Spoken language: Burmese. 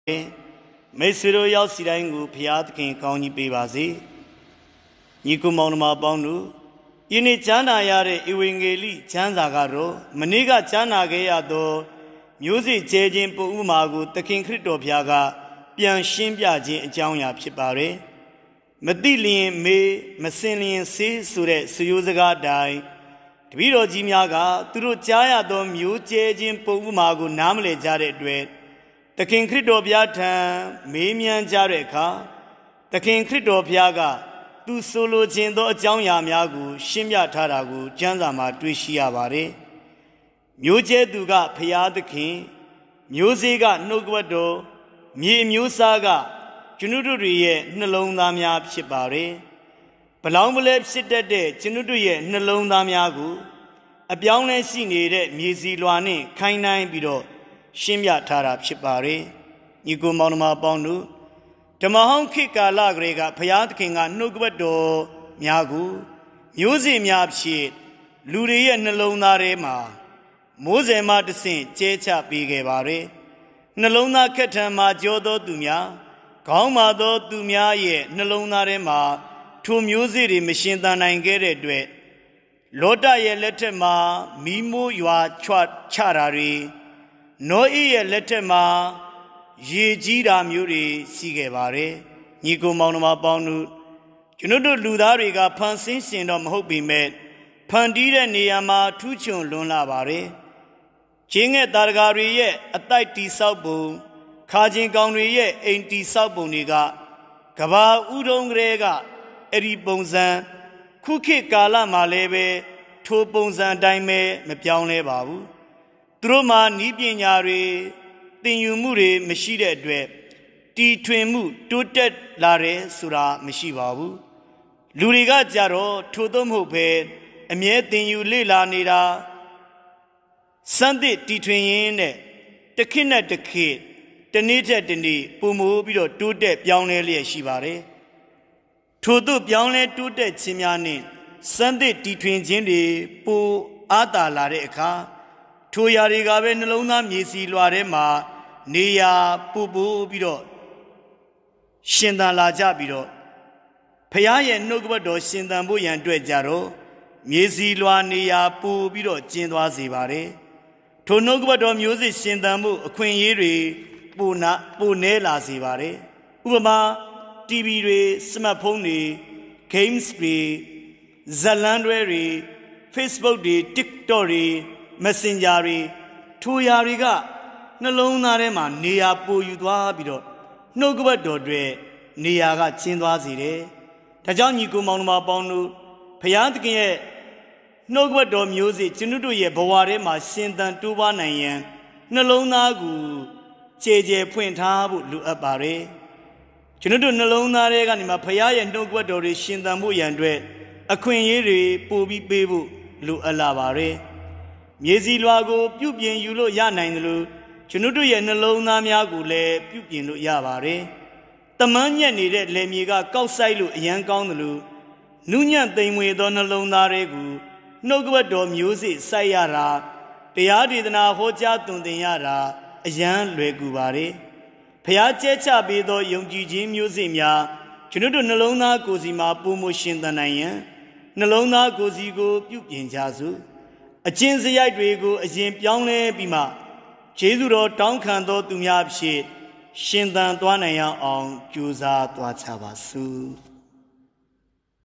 မေဆွေတို့ရောက်စီတိုင်းကိုဖျားသခင်ကောင်းကြီးပေးပါစေညီကိုမောင်နှမပေါင်းတို့ယနေ့ကျမ်းနာရတဲ့ဧဝံဂေလိကျမ်းစာကတော့မနေ့ကကျမ်းနာခဲ့ရသောမျိုးစေ့ကျဲခြင်းပုံဥမာကိုသခင်ခရစ်တော်ဘုရားကပြန်ရှင်းပြခြင်းအကြောင်းအရာဖြစ်ပါတယ်မသိလျင်မေးမစင်လျင်ဆေးဆိုတဲ့စရိုးစကားတိုင်းတပည့်တော်ကြီးများကသူတို့ကြားရသောမျိုးကျဲခြင်းပုံဥမာကိုနားမလည်ကြတဲ့အတွက်သခင်ခရစ်တော်ဘုရားထံမေးမြန်းကြတဲ့အခါသခင်ခရစ်တော်ဘုရားကသူဆိုလိုခြင်းသောအကြောင်းအရာများကိုရှင်းပြထားတာကိုကျမ်းစာမှာတွေ့ရှိရပါတယ်မျိုးကျဲသူကဘုရားသခင်မျိုးစေ့ကနှုတ်ကပတ်တော်မြေမျိုးစားကကျွန်ုပ်တို့ရဲ့နှလုံးသားများဖြစ်ပါတယ်ဘလောင်းပလဲဖြစ်တတ်တဲ့ကျွန်ုပ်တို့ရဲ့နှလုံးသားများကိုအပြောင်းလဲရှိနေတဲ့မြေစီလွာနဲ့ခိုင်းနိုင်ပြီးတော့ရှင်းပြထားတာဖြစ်ပါတယ်ညီကိုမောင်နှမပေါင်းတို့ဓမ္မဟောင်းခေတ်ကာလကလေးကဘုရားသခင်ကနှုတ်ကပတ်တော်များကိုမျိုးစေ့များဖြစ်လူတွေရဲ့နှလုံးသားထဲမှာမိုးစယ်မှတဆင့်ကျဲချပေးခဲ့ပါတယ်နှလုံးသားခက်ထန်မှာကြောသောသူများခေါင်းမာသောသူများရဲ့နှလုံးသားထဲမှာထိုမျိုးစေ့တွေမရှင်သန်နိုင်ခဲ့တဲ့အတွက်လောတရဲ့လက်ထက်မှာမီးမိုးရွာချတာတွေနောအေးရဲ့လက်ထက်မှာရေကြီးတာမျိုးတွေရှိခဲ့ပါတယ်ညီကိုမောင်နှမပေါင်းတို့ကျွန်တို့လူသားတွေကဖန်ဆင်းရှင်တော့မဟုတ်ပေမဲ့ဖန်တီးတဲ့နေရာမှာထူးချွန်လွန်းလာပါတယ်ကျင်းငယ်တာရဂါတွေရဲ့အတိုက်တီဆောက်ပုံခါချင်းကောင်တွေရဲ့အိမ်တီဆောက်ပုံတွေကကဘာဥဒုံကလေးကအဲ့ဒီပုံစံခုခေတ်ကာလမှာလည်းပဲထိုပုံစံအတိုင်းပဲမပြောင်းလဲပါဘူးသူတို့မှာဤပညာတွေသင်ယူမှုတွေမရှိတဲ့အတွက်တီထွင်မှုတိုးတက်လာတယ်ဆိုတာမရှိပါဘူးလူတွေကကြတော့ထို့သောမဟုတ်ပဲအမြဲသင်ယူလေ့လာနေတာစံသစ်တီထွင်ရင်းနဲ့တစ်ခေတ်နဲ့တစ်ခေတ်တနေ့ထက်တနေ့ပုံမိုးပြီးတော့တိုးတက်ပြောင်းလဲလျက်ရှိပါတယ်ထို့သို့ပြောင်းလဲတိုးတက်ခြင်းများနဲ့စံသစ်တီထွင်ခြင်းတွေပိုအားတာလာတဲ့အခါထိုရာတွေကပဲနှလုံးသားမြေစီလွာထဲမှာနေရာပူပြီးတော့ရှင်သန်လာကြပြီးတော့ဖခင်ရဲ့နှုတ်ကပတ်တော်ရှင်သန်ဖို့ရန်အတွက်ကြတော့မြေစီလွာနေရာပူပြီးတော့ကျင်းသွားစေပါတယ်ထိုနှုတ်ကပတ်တော်မျိုးစစ်ရှင်သန်မှုအခွင့်အရေးတွေပိုနဲလာစေပါတယ်ဥပမာ TV တွေစမတ်ဖုန်းတွေ games တွေဇလန်တွေ Facebook တွေ TikTok တွေ Messenger တွေထိုရာတွေကနှလုံးသားထဲမှာနေရာပိုယူသွားပြီးတော့နှုတ်ကပတ်တော်တွေနေရာကကျင်းသွားစေတယ်ဒါကြောင့်ညီကိုမောင်နှမပေါင်းတို့ဘုရားသခင်ရဲ့နှုတ်ကပတ်တော်မျိုးစေ့ကျွန်တို့ရဲ့ဘဝထဲမှာရှင်သန်တိုးပွားနိုင်ရန်နှလုံးသားကိုကြဲဖွင့်ထားဖို့လိုအပ်ပါတယ်ကျွန်တို့နှလုံးသားထဲကနေမှဘုရားရဲ့နှုတ်ကပတ်တော်တွေရှင်သန်ဖို့ရန်အတွက်အခွင့်အရေးတွေပို့ပြီးပေးဖို့လိုအပ်လာပါတယ်မြေစီလွာကိုပြုပြင်ယူလို့ရနိုင်တယ်လို့ကျွန်တို့ရဲ့နှလုံးသားများကိုလည်းပြုပြင်လို့ရပါတယ်တမန်ညက်နေတဲ့လယ်မြေကကောက်ဆိုင်လို့အရန်ကောင်းတယ်လို့နုညံ့သိမ်မွေသောနှလုံးသားတွေကိုနှုတ်ကပတ်တော်မျိုးစေ့စိုက်ရတာတရားဒေသနာဟောကြားသွန်သင်ရတာအရန်လွယ်ကူပါတယ်ဖျားကျဲချပေးသောယုံကြည်ခြင်းမျိုးစေ့များကျွန်တို့နှလုံးသားကိုယ်စီမှာပုံမရှင်သန်နိုင်ရန်နှလုံးသားကိုယ်စီကိုပြုပြင်ကြစို့အကျဉ်စရိုက်တွေကိုအရင်ပြောင်းလဲပြီးမှခြေသူတော်တောင်းခံသောသူများဖြစ်ရှင်သန်သွားနိုင်အောင်ကြိုးစားသွားကြပါစို့